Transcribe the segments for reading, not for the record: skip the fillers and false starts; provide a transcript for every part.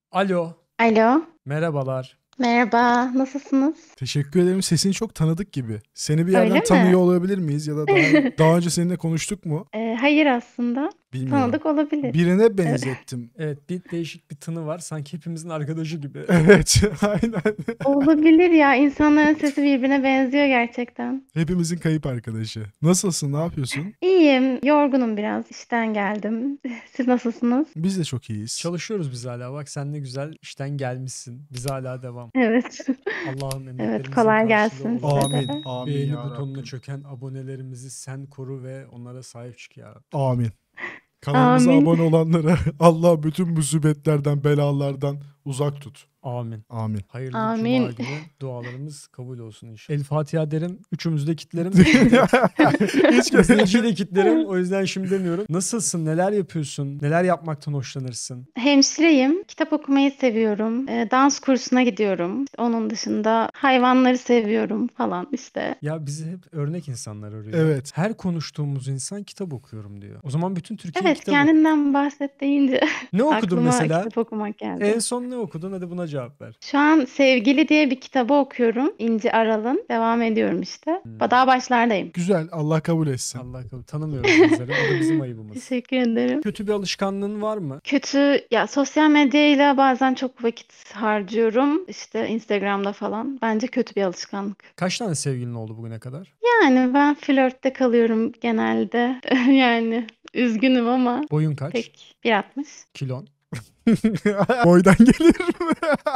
Alo, Alo, merhabalar. merhaba, nasılsınız? Teşekkür ederim. Sesin çok tanıdık gibi. Seni bir Öyle yerden tanıyor mi? olabilir miyiz ya da daha önce seninle konuştuk mu? Hayır aslında. Bilmiyorum. Tanıdık olabilir. Birine Evet. benzettim. Evet, bir değişik bir tını var. Sanki hepimizin arkadaşı gibi. Evet, aynen. Olabilir ya, insanların sesi birbirine benziyor gerçekten. Hepimizin kayıp arkadaşı. Nasılsın? Ne yapıyorsun? İyiyim, yorgunum biraz, işten geldim. Siz nasılsınız? Biz de çok iyiyiz. Çalışıyoruz biz hala. Bak sen ne güzel işten gelmişsin. Biz hala devam. Evet. Allah'ım Evet, emeklerimizin kolay karşılığı gelsin size olarak de. Amin. Amin beğeni ya butonuna Rabbim. çöken abonelerimizi sen koru ve onlara sahip çık ya Rabbi. Amin. Kanalımıza Amin. abone olanlara Allah bütün musibetlerden, belalardan uzak tut. Amin. Amin. Hayırlı Amin. cuma günü dualarımız kabul olsun inşallah. El Fatiha derim. Üçümüzü de kitlerim. Hiç kez İzleyiciyi de kitlerim. O yüzden şimdi demiyorum. Nasılsın? Neler yapıyorsun? Neler yapmaktan hoşlanırsın? Hemşireyim, kitap okumayı seviyorum, dans kursuna gidiyorum. Onun dışında hayvanları seviyorum falan işte. Ya bizi hep örnek insanlar arıyor. Evet. Her konuştuğumuz insan kitap okuyorum diyor. O zaman bütün Türkiye Evet, kitap okuyor. kendinden bahset deyince Ne okudun aklıma mesela? kitap okumak geldi. En son ne okudun? Hadi buna cevap ver. Şu an Sevgili diye bir kitabı okuyorum. İnci Aral'ın. Devam ediyorum işte. Daha başlardayım. Güzel. Allah kabul etsin. Allah kabul. Tanımıyoruz bizleri. O da bizim ayıbımız. Teşekkür ederim. Kötü bir alışkanlığın var mı? Kötü ya, sosyal medyayla bazen çok vakit harcıyorum. İşte Instagram'da falan. Bence kötü bir alışkanlık. Kaç tane sevgilin oldu bugüne kadar? Yani ben flörtte kalıyorum genelde. Yani üzgünüm ama Boyun kaç? pek 1.60. Kilon? Boydan gelir mi?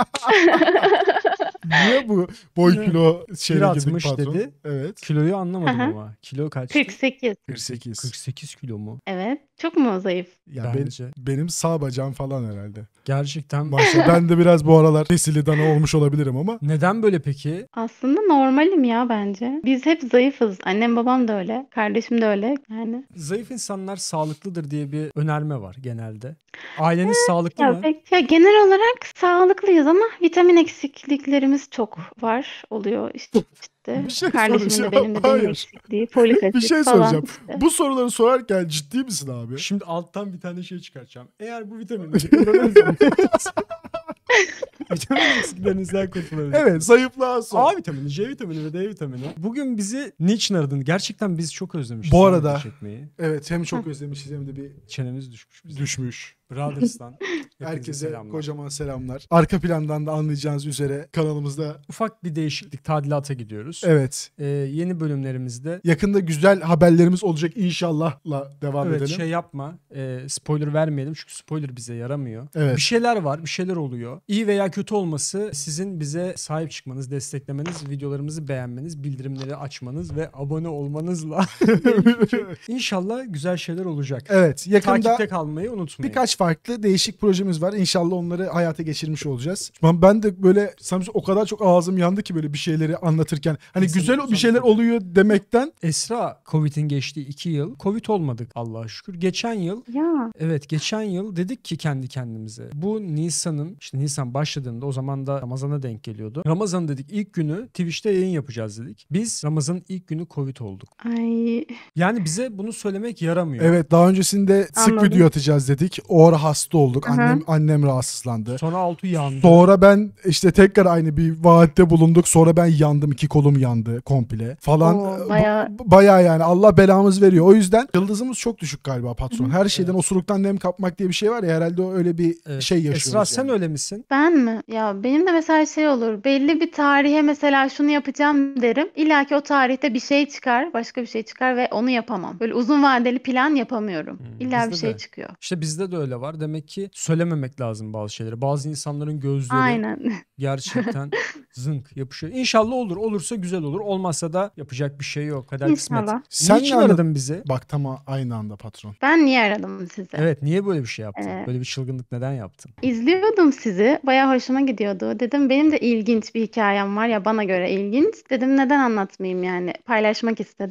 Niye bu boy kilo şeyle girdik 1.60 patron? dedi. Evet. Kiloyu anlamadım Aha. ama. Kilo kaçtı? 48. 48. 48 kilo mu? Evet. Çok mu zayıf? Ya Bence. benim sağ bacağım falan herhalde. Gerçekten. Maşallah. Ben de biraz bu aralar besili dana olmuş olabilirim ama. Neden böyle peki? Aslında normalim ya bence. Biz hep zayıfız. Annem babam da öyle. Kardeşim de öyle. Yani. Zayıf insanlar sağlıklıdır diye bir önerme var genelde. Aileniz sağlıklı Ya, mı? ya genel olarak sağlıklıyız ama vitamin eksikliklerimiz çok var oluyor işte. Bir şey Kardeşimin de soracağım. benim de demir Hayır. eksikliği, folik Bir asit şey falan soracağım. işte. Bu soruları sorarken ciddi misin abi? Şimdi alttan bir tane şey çıkartacağım. Eğer bu vitaminleri kullanırsanız vitamin eksiklerinizden kurtulabilirsiniz. Evet, zayıflığa sor. A vitamini, C vitamini ve D vitamini. Bugün bizi niçin aradın? Gerçekten biz çok özlemişiz. Bu sohbet arada- çekmeyi. Evet, hem çok özlemişiz hem de bir Çenemiz düşmüş bizim. düşmüş. Brothers'tan. Hepinize Herkese selamlar. kocaman selamlar. Arka plandan da anlayacağınız üzere kanalımızda Ufak bir değişiklik, tadilata gidiyoruz. evet, Yeni bölümlerimizde yakında güzel haberlerimiz olacak inşallahla devam evet edelim. şey yapma. Spoiler vermeyelim çünkü spoiler bize yaramıyor. Evet. Bir şeyler var, bir şeyler oluyor. İyi veya kötü olması sizin bize sahip çıkmanız, desteklemeniz, videolarımızı beğenmeniz, bildirimleri açmanız ve abone olmanızla İnşallah güzel şeyler olacak. Evet, yakında Takipte kalmayı unutmayın. birkaç farklı değişik projemiz var. İnşallah onları hayata geçirmiş olacağız. Ben de böyle Samsun o kadar çok ağzım yandı ki böyle bir şeyleri anlatırken. Hani İnsanın güzel bir uzantısı. şeyler oluyor demekten. Esra, Covid'in geçtiği 2 yıl. Covid olmadık Allah'a şükür. Geçen yıl Ya geçen yıl dedik ki kendi kendimize. Bu Nisan'ın işte Nisan başladığında o zaman da Ramazan'a denk geliyordu. Ramazan dedik ilk günü Twitch'te yayın yapacağız dedik. Biz Ramazan'ın ilk günü Covid olduk. ay Yani bize bunu söylemek yaramıyor. Evet, daha öncesinde sık Anladım. video atacağız dedik. O ara hasta olduk. Aha. Annem rahatsızlandı. Sonra altı yandı. Sonra ben işte tekrar aynı bir vaatte bulunduk. Sonra ben yandım. 2 kolum yandı komple falan. Oo, bayağı- Bayağı yani Allah belamız veriyor. O yüzden yıldızımız çok düşük galiba patron. Her şeyden osuruktan nem kapmak diye bir şey var ya, herhalde o öyle bir Evet. şey yaşıyoruz. Esra sen yani. öyle misin? ben mi? Ya benim de mesela şey olur. Belli bir tarihe mesela şunu yapacağım derim. İlla ki o tarihte bir şey çıkar, başka bir şey çıkar ve onu yapamam. Böyle uzun vadeli plan yapamıyorum. İlla bizde bir şey de. çıkıyor. İşte bizde de öyle var. Demek ki söylememek lazım bazı şeyleri. Bazı insanların gözleri Aynen. gerçekten zınk yapışıyor. İnşallah olur. Olursa güzel olur. Olmazsa da yapacak bir şey yok. Kader kısmet. İnşallah. Sen Niçin ne anladın? aradın bizi? Bak tam aynı anda patron. Ben niye aradım sizi? Evet, niye böyle bir şey yaptın? Ee, Böyle bir çılgınlık neden yaptın? İzliyordum sizi. Bayağı hoşuma gidiyordu. Dedim benim de ilginç bir hikayem var ya, bana göre ilginç. Dedim neden anlatmayayım yani. Paylaşmak istedim.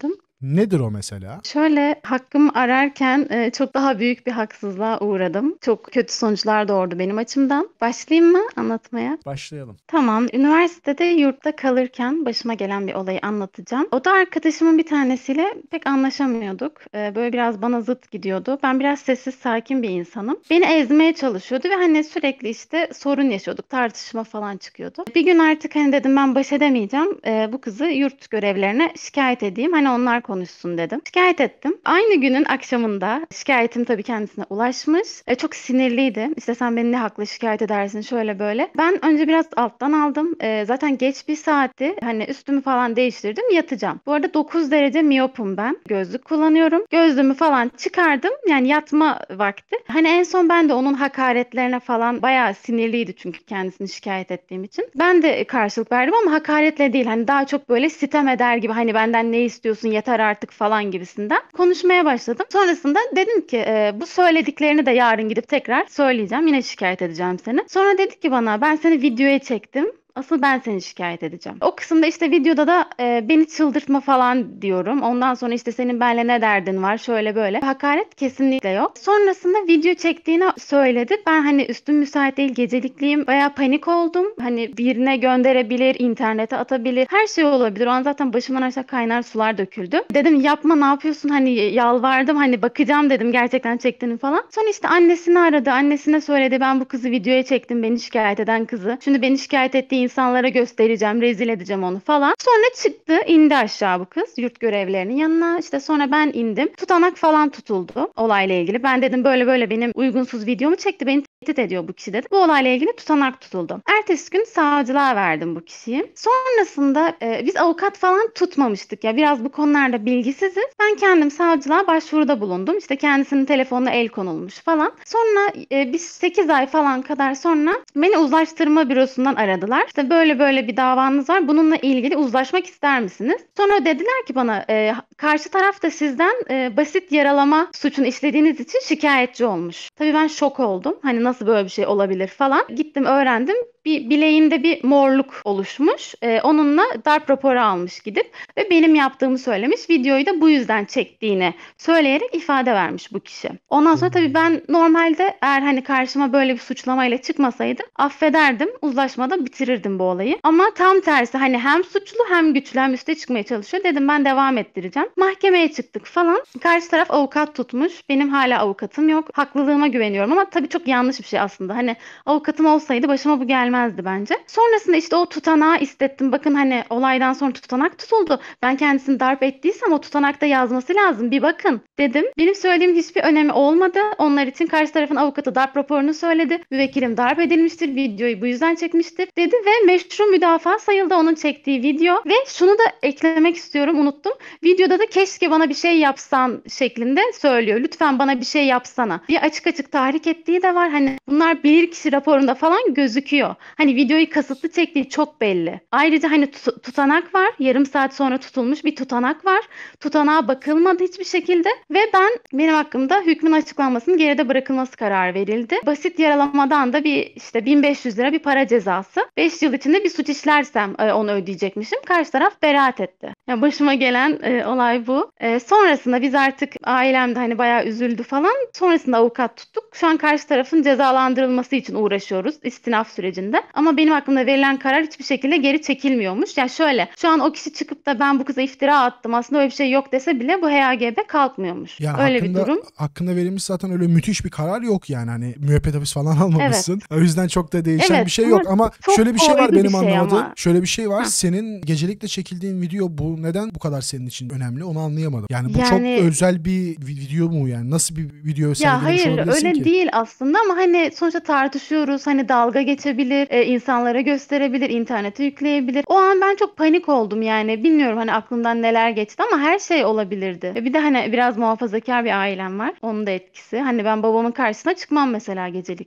Nedir o mesela? Şöyle hakkımı ararken çok daha büyük bir haksızlığa uğradım. Çok kötü sonuçlar doğurdu benim açımdan. Başlayayım mı anlatmaya? Başlayalım. Tamam. Üniversitede yurtta kalırken başıma gelen bir olayı anlatacağım. Oda arkadaşımın bir tanesiyle pek anlaşamıyorduk. Böyle biraz bana zıt gidiyordu. Ben biraz sessiz, sakin bir insanım. Beni ezmeye çalışıyordu ve hani sürekli işte sorun yaşıyorduk. Tartışma falan çıkıyordu. Bir gün artık hani dedim ben baş edemeyeceğim. Bu kızı yurt görevlerine şikayet edeyim. Hani onlar konuşsun dedim. Şikayet ettim. Aynı günün akşamında şikayetim tabii kendisine ulaşmış. Çok sinirliydi. İşte sen beni ne hakla şikayet edersin şöyle böyle. Ben önce biraz alttan aldım. Zaten geç bir saatti. Hani üstümü falan değiştirdim yatacağım. Bu arada 9 derece miyopum ben. Gözlük kullanıyorum. Gözlüğümü falan çıkardım. Yani yatma vakti. Hani en son ben de onun hakaretlerine falan bayağı sinirliydi çünkü kendisini şikayet ettiğim için. Ben de karşılık verdim ama hakaretle değil. Hani daha çok böyle sitem eder gibi hani benden ne istiyorsun yeter artık falan gibisinden konuşmaya başladım. Sonrasında dedim ki bu söylediklerini de yarın gidip tekrar söyleyeceğim. Yine şikayet edeceğim seni. Sonra dedi ki bana ben seni videoya çektim. Asıl ben seni şikayet edeceğim. O kısımda işte videoda da beni çıldırtma falan diyorum. Ondan sonra işte senin benimle ne derdin var şöyle böyle. Hakaret kesinlikle yok. Sonrasında video çektiğini söyledi. Ben hani üstüm müsait değil gecelikliyim. Bayağı panik oldum. Hani birine gönderebilir, internete atabilir. Her şey olabilir. O an zaten başımdan aşağı kaynar sular döküldü. Dedim yapma ne yapıyorsun hani yalvardım hani bakacağım dedim gerçekten çektiğini falan. Sonra işte annesini aradı. Annesine söyledi ben bu kızı videoya çektim beni şikayet eden kızı. Şimdi beni şikayet ettiği insanlara göstereceğim, rezil edeceğim onu falan. Sonra çıktı, indi aşağı bu kız yurt görevlilerinin yanına. İşte sonra ben indim. Tutanak falan tutuldu olayla ilgili. Ben dedim böyle böyle benim uygunsuz videomu çekti. Beni tehdit ediyor bu kişi dedi. Bu olayla ilgili tutanak tutuldu. Ertesi gün savcılığa verdim bu kişiyi. Sonrasında biz avukat falan tutmamıştık ya. Biraz bu konularda bilgisiziz. Ben kendim savcılığa başvuruda bulundum. İşte kendisinin telefonuna el konulmuş falan. Sonra biz 8 ay falan kadar sonra beni uzlaştırma bürosundan aradılar. İşte böyle böyle bir davanız var. Bununla ilgili uzlaşmak ister misiniz? Sonra dediler ki bana karşı taraf da sizden basit yaralama suçunu işlediğiniz için şikayetçi olmuş. Tabii ben şok oldum. Hani nasıl böyle bir şey olabilir falan. Gittim öğrendim. Bir bileğinde bir morluk oluşmuş. Onunla darp raporu almış gidip ve benim yaptığımı söylemiş. Videoyu da bu yüzden çektiğini söyleyerek ifade vermiş bu kişi. Ondan sonra tabii ben normalde eğer hani karşıma böyle bir suçlamayla çıkmasaydı affederdim. Uzlaşmada bitirirdim bu olayı. Ama tam tersi hani hem suçlu hem güçlü hem üste çıkmaya çalışıyor. Dedim ben devam ettireceğim. Mahkemeye çıktık falan. Karşı taraf avukat tutmuş. Benim hala avukatım yok. Haklılığıma güveniyorum ama tabii çok yanlış bir şey aslında. Hani avukatım olsaydı başıma bu gelmezdi bence. Sonrasında işte o tutanağı istettim. Bakın hani olaydan sonra tutanak tutuldu. Ben kendisini darp ettiysem o tutanakta yazması lazım. Bir bakın dedim. Benim söylediğim hiçbir önemi olmadı. Onlar için karşı tarafın avukatı darp raporunu söyledi. Müvekkilim darp edilmiştir. Videoyu bu yüzden çekmiştir dedi ve meşru müdafaa sayıldı onun çektiği video. Ve şunu da eklemek istiyorum unuttum. Videoda da keşke bana bir şey yapsan şeklinde söylüyor. Lütfen bana bir şey yapsana. Bir açık açık tahrik ettiği de var. Hani bunlar bilirkişi raporunda falan gözüküyor. Hani videoyu kasıtlı çektiği çok belli. Ayrıca hani tutanak var. Yarım saat sonra tutulmuş bir tutanak var. Tutanağa bakılmadı hiçbir şekilde ve benim hakkımda hükmün açıklanmasının geride bırakılması kararı verildi. Basit yaralamadan da bir işte 1500 lira bir para cezası. 5 yıl içinde bir suç işlersem onu ödeyecekmişim. Karşı taraf beraat etti. Yani başıma gelen olay bu. Sonrasında biz artık ailemde hani bayağı üzüldü falan. Sonrasında avukat tuttuk. Şu an karşı tarafın cezalandırılması için uğraşıyoruz istinaf sürecinde. Ama benim hakkımda verilen karar hiçbir şekilde geri çekilmiyormuş. Yani şöyle şu an o kişi çıkıp da ben bu kıza iftira attım aslında öyle bir şey yok dese bile bu HAGB kalkmıyormuş. Yani öyle bir durum. Hakkında verilmiş zaten öyle müthiş bir karar yok yani hani müebbet hapis falan almamışsın. Evet. O yüzden çok da değişen bir şey yok ama şöyle bir şey var benim anlamadığım. Şöyle bir şey var. Senin gecelikle çekildiğin video bu neden bu kadar senin için önemli onu anlayamadım. Yani bu çok özel bir video mu yani? Nasıl bir video sergilemiş olabilirsin ki? Ya hayır öyle değil aslında ama hani sonuçta tartışıyoruz. Hani dalga geçebilir, insanlara gösterebilir, internete yükleyebilir. O an ben çok panik oldum yani. Bilmiyorum hani aklımdan neler geçti ama her şey olabilirdi. Bir de hani biraz muhafazakar bir ailem var. Onun da etkisi. Hani ben babamın karşısına çıkmam mesela gecelikle.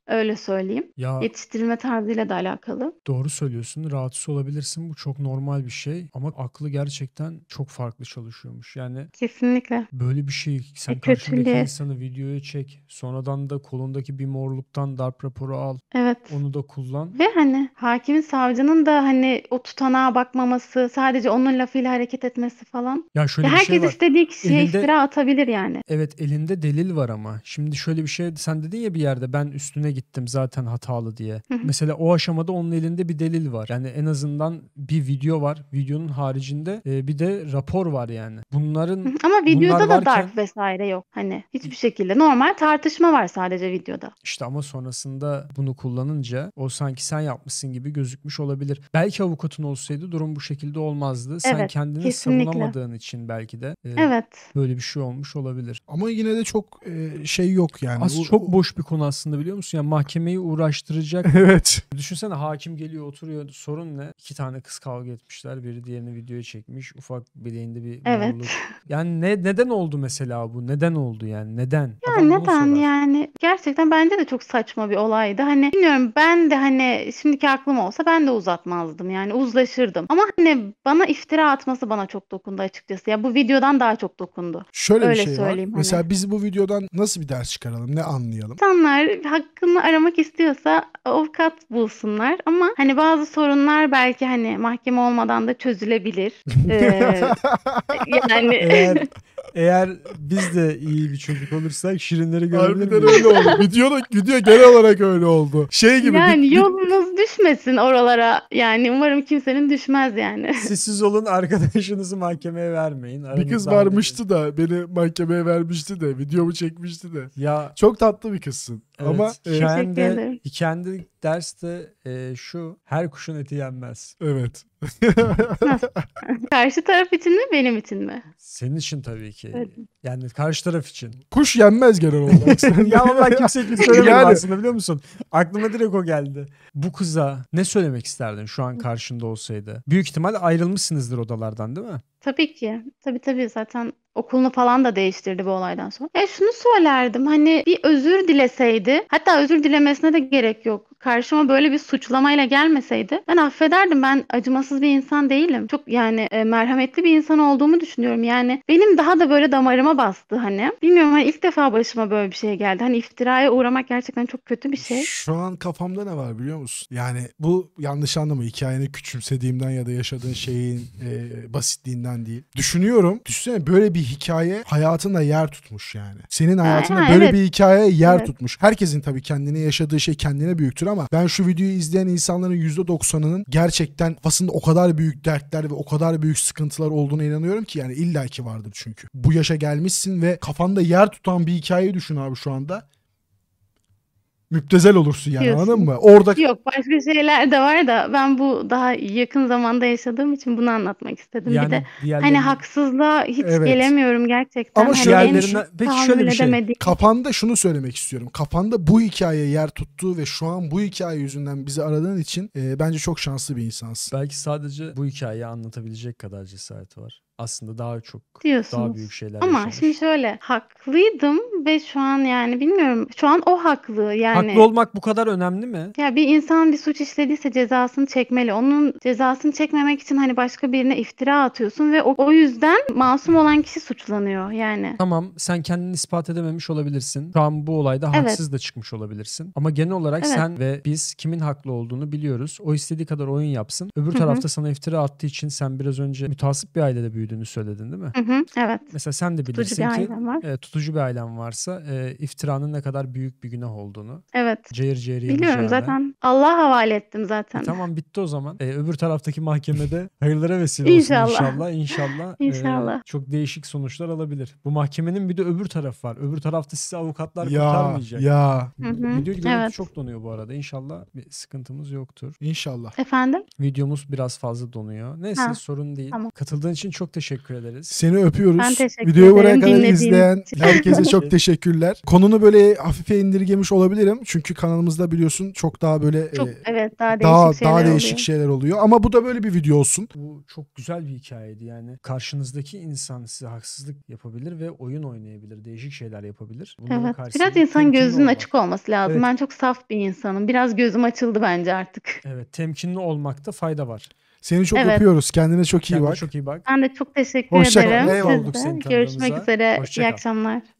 Öyle söyleyeyim. Ya Yetiştirilme tarzıyla da alakalı. doğru söylüyorsun. Rahatsız olabilirsin. Bu çok normal bir şey. Ama aklı gerçekten çok farklı çalışıyormuş. Yani Kesinlikle. böyle bir şey sen karşındaki Kötülüğe. insanı videoya çek. Sonradan da kolundaki bir morluktan darp raporu al. Evet. Onu da kullan. Ve hani hakimin, savcının da hani o tutanağa bakmaması, sadece onun lafıyla hareket etmesi falan. Ya Ya şöyle bir şey herkes var. istediği kişiye Elinde iftira atabilir yani. Evet, elinde delil var ama. Şimdi şöyle bir şey sen dedin ya bir yerde ben üstüne gittim zaten hatalı diye. Hı hı. Mesela o aşamada onun elinde bir delil var. Yani en azından bir video var. Videonun haricinde bir de rapor var yani. Hı hı. Bunlar Ama videoda da varken darp vesaire yok. Hani hiçbir şekilde normal tartışma var sadece videoda. işte ama sonrasında bunu kullanınca o sanki sen yapmışsın gibi gözükmüş olabilir. Belki avukatın olsaydı durum bu şekilde olmazdı. Sen Evet, kendini kesinlikle. savunamadığın için belki de Evet. böyle bir şey olmuş olabilir. Ama yine de çok şey yok yani. Aslında çok boş bir konu aslında biliyor musun? Yani mahkemeyi uğraştıracak. Evet. Düşünsene hakim geliyor oturuyor. Sorun ne? 2 tane kız kavga etmişler. Biri diğerini videoya çekmiş. Ufak bileğinde bir Evet. morluk. Yani neden oldu mesela bu? Neden oldu yani? Neden? Ya Adam bunu neden sorar. yani? Gerçekten bence de çok saçma bir olaydı. Hani bilmiyorum, ben de hani şimdiki aklım olsa ben de uzatmazdım. Yani uzlaşırdım. Ama hani bana iftira atması bana çok dokundu açıkçası. Ya bu videodan daha çok dokundu. Şöyle bir Öyle şey var. söyleyeyim hani. Mesela biz bu videodan nasıl bir ders çıkaralım? Ne anlayalım? İnsanlar hakkını aramak istiyorsa avukat bulsunlar. Ama hani bazı sorunlar belki hani mahkeme olmadan da çözülebilir. Yani Eğer biz de iyi bir çocuk olursak şirinleri görebilir Harbiden miyiz? öyle oldu. Video genel olarak öyle oldu. Şey gibi yani yolunuz düşmesin oralara. Yani umarım kimsenin düşmez yani. Sessiz olun, arkadaşınızı mahkemeye vermeyin. bir kız Aranızda halledin. varmıştı da beni mahkemeye vermişti de videomu çekmişti de. Ya Çok tatlı bir kızsın. evet, Ama Teşekkür ederim. hikayende derste şu her kuşun eti yenmez. evet. Nasıl? Karşı taraf için mi, benim için mi? Senin için tabii ki. Evet. Yani karşı taraf için. Kuş yenmez genel olarak. Ya vallahi kimse hiç söylemedim Yani. aslında biliyor musun? Aklıma direkt o geldi. Bu kıza ne söylemek isterdin şu an karşında olsaydı? Büyük ihtimal ayrılmışsınızdır odalardan değil mi? Tabii ki. Tabii zaten okulunu falan da değiştirdi bu olaydan sonra. Şunu söylerdim, hani bir özür dileseydi, hatta özür dilemesine de gerek yok. Karşıma böyle bir suçlamayla gelmeseydi ben affederdim. Ben acımasız bir insan değilim. Çok yani merhametli bir insan olduğumu düşünüyorum. Yani benim daha da böyle damarıma bastı hani. Bilmiyorum, hani ilk defa başıma böyle bir şey geldi. Hani iftiraya uğramak gerçekten çok kötü bir şey. Şu an kafamda ne var biliyor musun? Yani bu yanlış anlama, hikayeni küçümsediğimden ya da yaşadığın şeyin basitliğinden değil. Düşünüyorum. Düşünsene böyle bir hikaye hayatında yer tutmuş yani. Senin hayatında böyle evet. bir hikaye yer Evet. tutmuş. Herkesin tabii kendine yaşadığı şey kendine büyüktür ama ben şu videoyu izleyen insanların %90'ının gerçekten kafasında o kadar büyük dertler ve o kadar büyük sıkıntılar olduğuna inanıyorum ki yani illaki vardır çünkü. Bu yaşa gelmişsin ve kafanda yer tutan bir hikayeyi düşün abi şu anda. Müptezel olursun yani, Diyorsun. anladın mı? Orada Yok, başka şeyler de var da ben bu daha yakın zamanda yaşadığım için bunu anlatmak istedim. Bir de Yani hani diğerlerine haksızlığa hiç Evet. gelemiyorum gerçekten. Ama Hani şöyle en düşün. Peki tahammül şöyle bir şey. edemediğim. kafanda şunu söylemek istiyorum. Kafanda bu hikaye yer tuttu ve şu an bu hikaye yüzünden bizi aradığın için bence çok şanslı bir insansın. Belki sadece bu hikayeyi anlatabilecek kadar cesareti var. Aslında daha Diyorsunuz. büyük şeyler Ama yaşamış. şimdi şöyle, haklıydım ve şu an yani bilmiyorum. Şu an o haklı yani. Haklı olmak bu kadar önemli mi? Ya bir insan bir suç işlediyse cezasını çekmeli. Onun cezasını çekmemek için hani başka birine iftira atıyorsun ve o yüzden masum olan kişi suçlanıyor yani. Tamam, sen kendini ispat edememiş olabilirsin. Şu an bu olayda Evet. haksız da çıkmış olabilirsin. Ama genel olarak Evet. sen ve biz kimin haklı olduğunu biliyoruz. O istediği kadar oyun yapsın. Öbür Hı hı. tarafta sana iftira attığı için sen biraz önce mütehassıp bir ailede büyüdüğünü söyledin değil mi? Evet. Mesela sen de Tutucu bilirsin bir ki ailem var. tutucu bir ailen varsa iftiranın ne kadar büyük bir günah olduğunu. Evet. Cayır cayır Biliyorum yanacağını. zaten. Allah'a havale ettim zaten. Tamam, bitti o zaman. Öbür taraftaki mahkemede hayırlara vesile olsun İnşallah. İnşallah İnşallah. çok değişik sonuçlar alabilir. Bu mahkemenin bir de öbür tarafı var. Öbür tarafta sizi avukatlar Ya kurtarmayacak. ya Hı hı. Video görüntü Evet. çok donuyor bu arada. İnşallah bir sıkıntımız yoktur. inşallah. Efendim? Videomuz biraz fazla donuyor. Neyse Ha, sorun değil. tamam. Katıldığın için çok teşekkür teşekkür ederiz. Seni öpüyoruz. Ben teşekkür Videoyu buraya ederim kadar dinlediğiniz izleyen için. herkese çok teşekkürler. Konunu böyle hafife indirgemiş olabilirim. Çünkü kanalımızda biliyorsun çok daha böyle Çok evet daha daha değişik değişik şeyler oluyor. Ama bu da böyle bir video olsun. Bu çok güzel bir hikayeydi yani. Karşınızdaki insan size haksızlık yapabilir ve oyun oynayabilir. Değişik şeyler yapabilir. Bunların Evet. karşısında Biraz insan temkinli gözünün olmak. açık olması lazım. Evet. Ben çok saf bir insanım. Biraz gözüm açıldı bence artık. Evet, temkinli olmakta fayda var. Seni çok Evet. öpüyoruz. Kendine çok iyi Kendine bak. çok iyi bak. Ben de çok teşekkür Hoşça kal. ederim. Eyvallah. Siz de. Seni Görüşmek tanıdığımıza. üzere. Hoşça İyi kal. akşamlar.